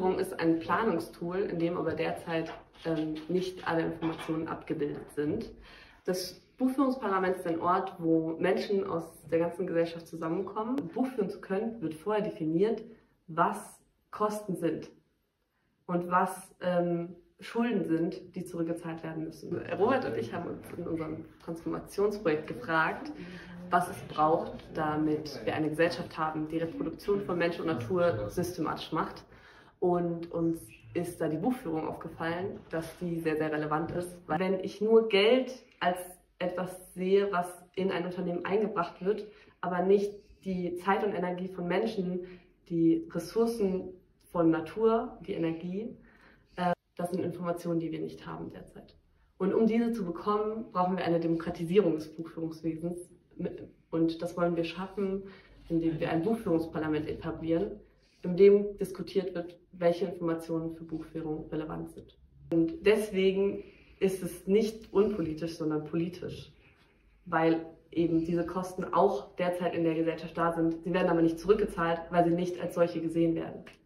Buchführung ist ein Planungstool, in dem aber derzeit nicht alle Informationen abgebildet sind. Das Buchführungsparlament ist ein Ort, wo Menschen aus der ganzen Gesellschaft zusammenkommen. Um buchführen zu können, wird vorher definiert, was Kosten sind und was Schulden sind, die zurückgezahlt werden müssen. Robert und ich haben uns in unserem Transformationsprojekt gefragt, was es braucht, damit wir eine Gesellschaft haben, die Reproduktion von Mensch und Natur systematisch macht. Und uns ist da die Buchführung aufgefallen, dass die sehr, sehr relevant ist. Weil wenn ich nur Geld als etwas sehe, was in ein Unternehmen eingebracht wird, aber nicht die Zeit und Energie von Menschen, die Ressourcen von Natur, die Energie, das sind Informationen, die wir nicht haben derzeit. Und um diese zu bekommen, brauchen wir eine Demokratisierung des Buchführungswesens. Und das wollen wir schaffen, indem wir ein Buchführungsparlament etablieren, in dem diskutiert wird, welche Informationen für Buchführung relevant sind. Und deswegen ist es nicht unpolitisch, sondern politisch, weil eben diese Kosten auch derzeit in der Gesellschaft da sind. Sie werden aber nicht zurückgezahlt, weil sie nicht als solche gesehen werden.